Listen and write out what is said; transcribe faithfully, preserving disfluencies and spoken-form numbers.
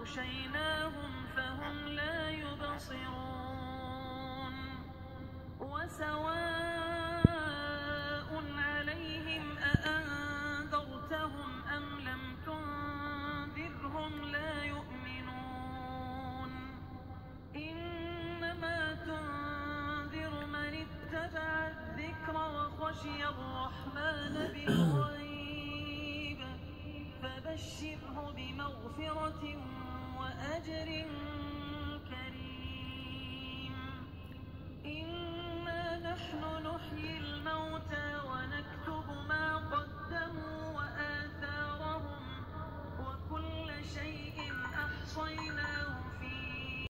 فأغشيناهم فهم لا يبصرون وسواء عليهم أأنذرتهم أم لم تنذرهم لا يؤمنون إنما تنذر من اتبع الذكر وخشي الرحمن بالغيب فبشره بمغفرة وأجر